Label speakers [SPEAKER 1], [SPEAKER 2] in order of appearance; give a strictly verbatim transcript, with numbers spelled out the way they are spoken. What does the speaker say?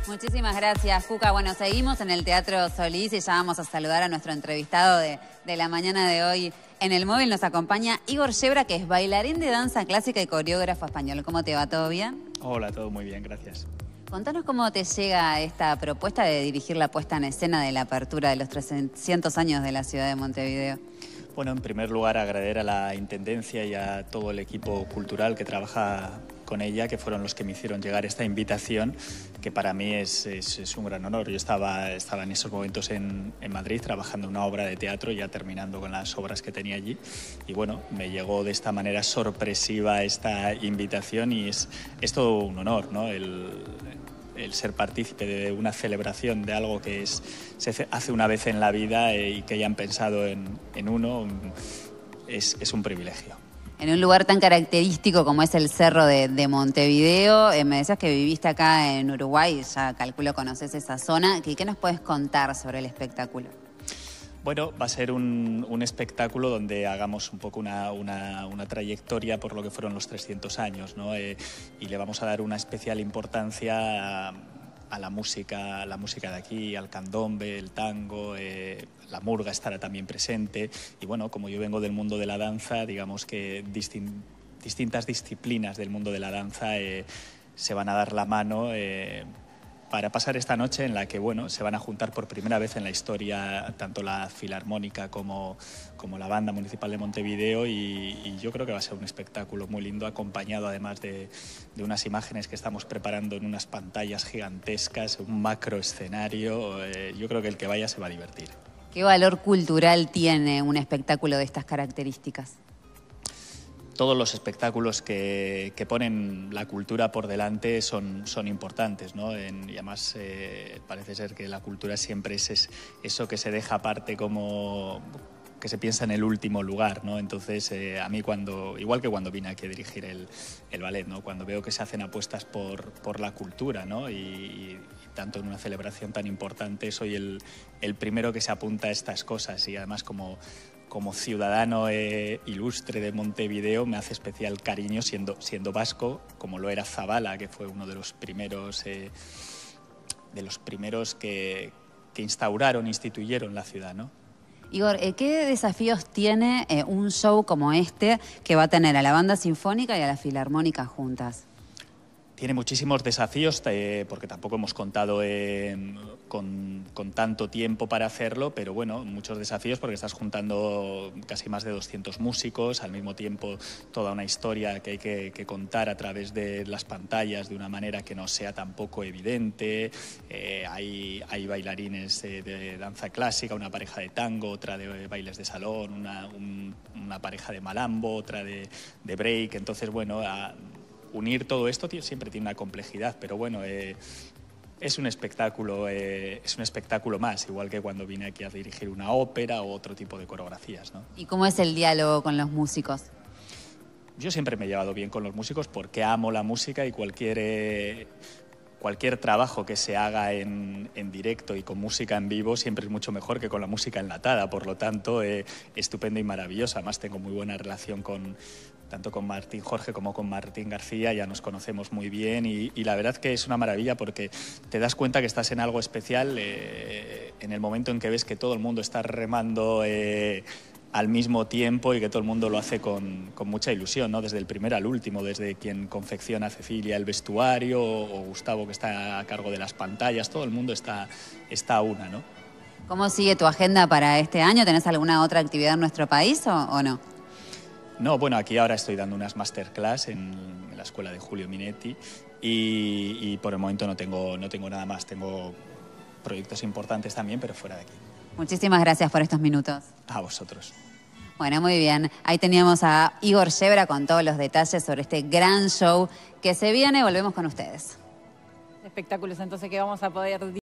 [SPEAKER 1] Muchísimas gracias, Cuca. Bueno, seguimos en el Teatro Solís y ya vamos a saludar a nuestro entrevistado de, de la mañana de hoy. En el móvil nos acompaña Igor Yebra, que es bailarín de danza clásica y coreógrafo español. ¿Cómo te va? ¿Todo bien?
[SPEAKER 2] Hola, todo muy bien, gracias.
[SPEAKER 1] Contanos cómo te llega esta propuesta de dirigir la puesta en escena de la apertura de los trescientos años de la ciudad de Montevideo.
[SPEAKER 2] Bueno, en primer lugar agradecer a la Intendencia y a todo el equipo cultural que trabaja con ella, que fueron los que me hicieron llegar esta invitación, que para mí es, es, es un gran honor. Yo estaba, estaba en esos momentos en, en Madrid trabajando en una obra de teatro, ya terminando con las obras que tenía allí, y bueno, me llegó de esta manera sorpresiva esta invitación y es, es todo un honor, ¿no? El, el ser partícipe de una celebración de algo que es, se hace una vez en la vida y que hayan pensado en, en uno, es, es un privilegio.
[SPEAKER 1] En un lugar tan característico como es el Cerro de, de Montevideo, eh, me decías que viviste acá en Uruguay, ya calculo conoces esa zona. ¿Qué, qué nos puedes contar sobre el espectáculo?
[SPEAKER 2] Bueno, va a ser un, un espectáculo donde hagamos un poco una, una, una trayectoria por lo que fueron los trescientos años, ¿no? Eh, y le vamos a dar una especial importancia a, a la música, a la música de aquí, al candombe, el tango, eh, la murga estará también presente. Y bueno, como yo vengo del mundo de la danza, digamos que distin, distintas disciplinas del mundo de la danza eh, se van a dar la mano eh, para pasar esta noche en la que, bueno, se van a juntar por primera vez en la historia tanto la Filarmónica como, como la Banda Municipal de Montevideo y, y yo creo que va a ser un espectáculo muy lindo, acompañado además de, de unas imágenes que estamos preparando en unas pantallas gigantescas, un macro escenario. Eh, yo creo que el que vaya se va a divertir.
[SPEAKER 1] ¿Qué valor cultural tiene un espectáculo de estas características?
[SPEAKER 2] Todos los espectáculos que, que ponen la cultura por delante son, son importantes, ¿no? En, y además eh, parece ser que la cultura siempre es, es eso que se deja aparte, como que se piensa en el último lugar, ¿no? Entonces eh, a mí cuando, igual que cuando vine aquí a dirigir el, el ballet, ¿no? Cuando veo que se hacen apuestas por, por la cultura, ¿no? y, y tanto en una celebración tan importante, soy el, el primero que se apunta a estas cosas y además como Como ciudadano eh, ilustre de Montevideo me hace especial cariño siendo, siendo vasco, como lo era Zabala, que fue uno de los primeros, eh, de los primeros que, que instauraron, instituyeron la ciudad, ¿no?
[SPEAKER 1] Igor, eh, ¿qué desafíos tiene eh, un show como este que va a tener a la Banda Sinfónica y a la Filarmónica juntas?
[SPEAKER 2] Tiene muchísimos desafíos eh, porque tampoco hemos contado eh, con, con tanto tiempo para hacerlo, pero bueno, muchos desafíos porque estás juntando casi más de doscientos músicos, al mismo tiempo toda una historia que hay que, que contar a través de las pantallas de una manera que no sea tampoco evidente. Eh, hay, hay bailarines eh, de danza clásica, una pareja de tango, otra de bailes de salón, una, un, una pareja de malambo, otra de, de break, entonces bueno... A, unir todo esto siempre tiene una complejidad, pero bueno, eh, es un espectáculo, eh, es un espectáculo más, igual que cuando vine aquí a dirigir una ópera o otro tipo de coreografías, ¿no?
[SPEAKER 1] ¿Y cómo es el diálogo con los músicos?
[SPEAKER 2] Yo siempre me he llevado bien con los músicos porque amo la música y cualquier... Eh, Cualquier trabajo que se haga en, en directo y con música en vivo siempre es mucho mejor que con la música enlatada, por lo tanto, eh, estupendo y maravilloso. Además, tengo muy buena relación con, tanto con Martín Jorge como con Martín García, ya nos conocemos muy bien y, y la verdad que es una maravilla porque te das cuenta que estás en algo especial eh, en el momento en que ves que todo el mundo está remando eh, al mismo tiempo y que todo el mundo lo hace con, con mucha ilusión, ¿no? Desde el primero al último, desde quien confecciona Cecilia el vestuario o Gustavo que está a cargo de las pantallas, todo el mundo está, está a una, ¿no?
[SPEAKER 1] ¿Cómo sigue tu agenda para este año? ¿Tenés alguna otra actividad en nuestro país o, o no?
[SPEAKER 2] No, bueno, aquí ahora estoy dando unas masterclass en, en la escuela de Julio Minetti y, y por el momento no tengo, no tengo nada más, tengo proyectos importantes también, pero fuera de aquí.
[SPEAKER 1] Muchísimas gracias por estos minutos.
[SPEAKER 2] A vosotros.
[SPEAKER 1] Bueno, muy bien. Ahí teníamos a Igor Yebra con todos los detalles sobre este gran show que se viene. Volvemos con ustedes.
[SPEAKER 3] Espectáculos entonces que vamos a poder